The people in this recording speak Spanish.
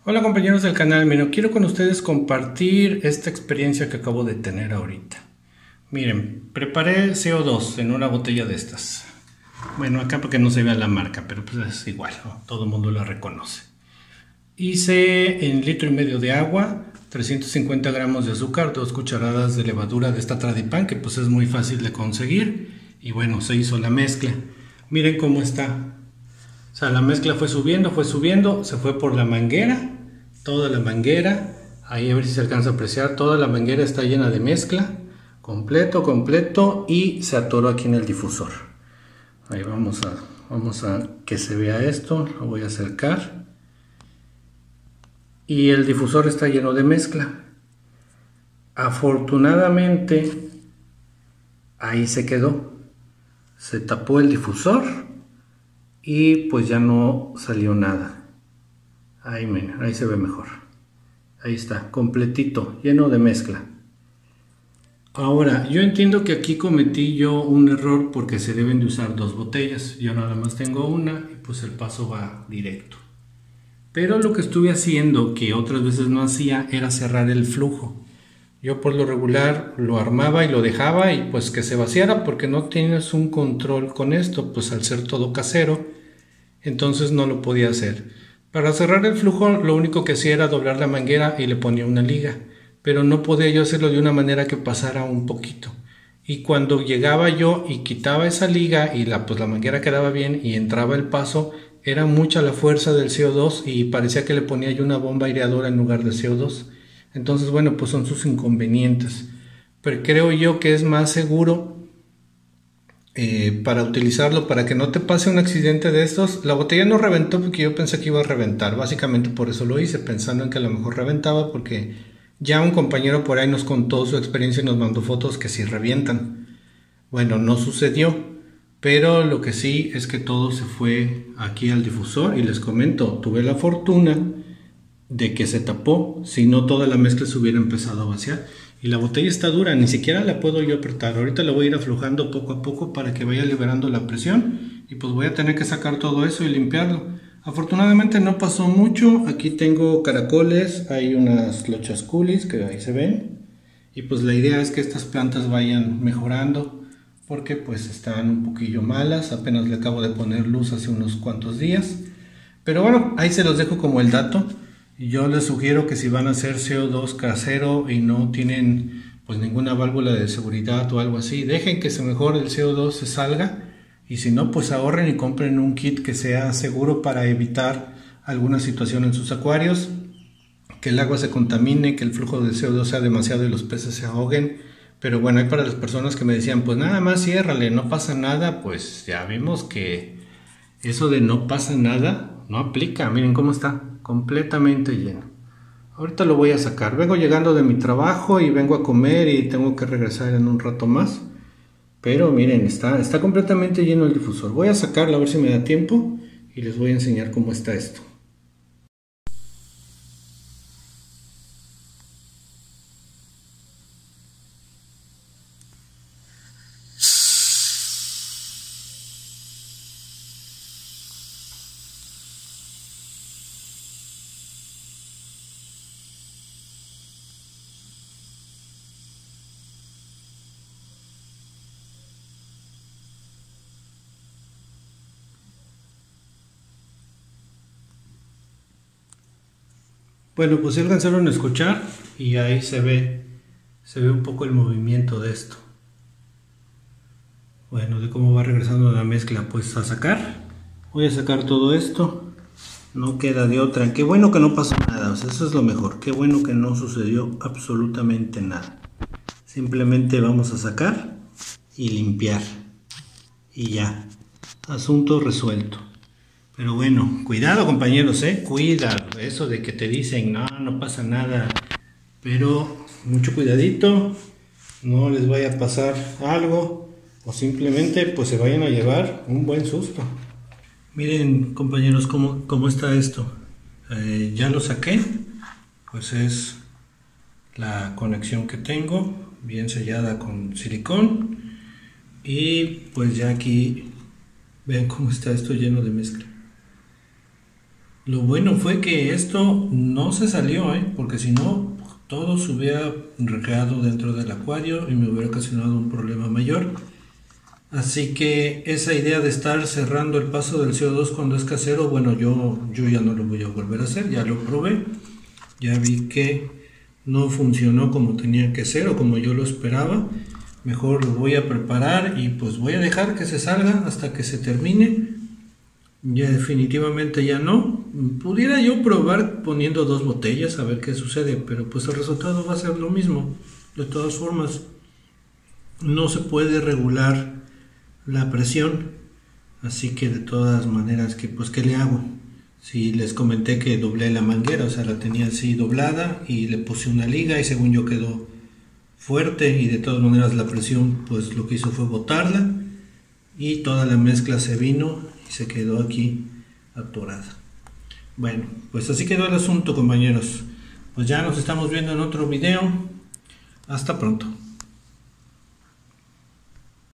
Hola compañeros del canal, miren, quiero con ustedes compartir esta experiencia que acabo de tener ahorita. Miren, preparé CO2 en una botella de estas. Bueno, acá porque no se vea la marca, pero pues es igual, ¿no? Todo el mundo la reconoce. Hice en 1,5 litros de agua, 350 gramos de azúcar, 2 cucharadas de levadura de esta Tradipan, que pues es muy fácil de conseguir. Y bueno, se hizo la mezcla. Miren cómo está. O sea, la mezcla fue subiendo, se fue por la manguera, toda la manguera, ahí a ver si se alcanza a apreciar, toda la manguera está llena de mezcla, completo, y se atoró aquí en el difusor. Ahí vamos a que se vea esto, lo voy a acercar. Y el difusor está lleno de mezcla. Afortunadamente, ahí se quedó. Se tapó el difusor y pues ya no salió nada. Ahí, miren, ahí se ve mejor. Ahí está, completito, lleno de mezcla. Ahora, yo entiendo que aquí cometí yo un error porque se deben de usar 2 botellas. Yo nada más tengo una y pues el paso va directo. Pero lo que estuve haciendo, que otras veces no hacía, era cerrar el flujo. Yo por lo regular lo armaba y lo dejaba y pues que se vaciara, porque no tienes un control con esto, pues al ser todo casero, entonces no lo podía hacer. Para cerrar el flujo lo único que hacía era doblar la manguera y le ponía una liga, pero no podía yo hacerlo de una manera que pasara un poquito. Y cuando llegaba yo y quitaba esa liga y la manguera quedaba bien y entraba el paso, era mucha la fuerza del CO2 y parecía que le ponía yo una bomba aireadora en lugar de CO2. Entonces, bueno, pues son sus inconvenientes. Pero creo yo que es más seguro para utilizarlo, para que no te pase un accidente de estos. La botella no reventó porque yo pensé que iba a reventar. Básicamente por eso lo hice, pensando en que a lo mejor reventaba, porque ya un compañero por ahí nos contó su experiencia y nos mandó fotos que sí revientan. Bueno, no sucedió. Pero lo que sí es que todo se fue aquí al difusor y les comento, tuve la fortuna de que se tapó, si no toda la mezcla se hubiera empezado a vaciar. Y la botella está dura, ni siquiera la puedo yo apretar. Ahorita la voy a ir aflojando poco a poco para que vaya liberando la presión y pues voy a tener que sacar todo eso y limpiarlo. Afortunadamente no pasó mucho, aquí tengo caracoles, hay unas lochas culis que ahí se ven. Y pues la idea es que estas plantas vayan mejorando, porque pues están un poquillo malas, apenas le acabo de poner luz hace unos cuantos días. Pero bueno, ahí se los dejo como el dato. Yo les sugiero que si van a hacer CO2 casero y no tienen pues ninguna válvula de seguridad o algo así, dejen que se mejore el CO2, se salga, y si no, pues ahorren y compren un kit que sea seguro para evitar alguna situación en sus acuarios, que el agua se contamine, que el flujo de CO2 sea demasiado y los peces se ahoguen. Pero bueno, hay para las personas que me decían, pues nada más ciérrale, no pasa nada, pues ya vimos que eso de no pasa nada no aplica. Miren cómo está, completamente lleno. Ahorita lo voy a sacar. Vengo llegando de mi trabajo y vengo a comer y tengo que regresar en un rato más. Pero miren, está completamente lleno el difusor. Voy a sacarlo a ver si me da tiempo y les voy a enseñar cómo está esto. Bueno, pues si alcanzaron a escuchar y ahí se ve un poco el movimiento de esto. Bueno, de cómo va regresando la mezcla, pues a sacar. Voy a sacar todo esto, no queda de otra. Qué bueno que no pasó nada, o sea, eso es lo mejor. Qué bueno que no sucedió absolutamente nada. Simplemente vamos a sacar y limpiar y ya, asunto resuelto. Pero bueno, cuidado compañeros, cuidado, eso de que te dicen no pasa nada, pero mucho cuidadito, no les vaya a pasar algo o simplemente pues se vayan a llevar un buen susto. Miren compañeros cómo está esto. Ya lo saqué, pues es la conexión que tengo, bien sellada con silicón, y pues ya aquí ven cómo está esto lleno de mezcla. Lo bueno fue que esto no se salió, porque si no, todo se hubiera recreado dentro del acuario y me hubiera ocasionado un problema mayor. Así que esa idea de estar cerrando el paso del CO2 cuando es casero, bueno, yo ya no lo voy a volver a hacer, ya lo probé, ya vi que no funcionó como tenía que ser o como yo lo esperaba. Mejor lo voy a preparar y pues voy a dejar que se salga hasta que se termine. Ya definitivamente ya no. Pudiera yo probar poniendo 2 botellas a ver qué sucede, pero pues el resultado va a ser lo mismo. De todas formas, no se puede regular la presión, así que de todas maneras, que pues ¿qué le hago? Si les comenté que doblé la manguera, o sea, la tenía así doblada y le puse una liga y según yo quedó fuerte, y de todas maneras la presión pues lo que hizo fue botarla y toda la mezcla se vino y se quedó aquí atorada. Bueno, pues así quedó el asunto, compañeros. Pues ya nos estamos viendo en otro video. Hasta pronto.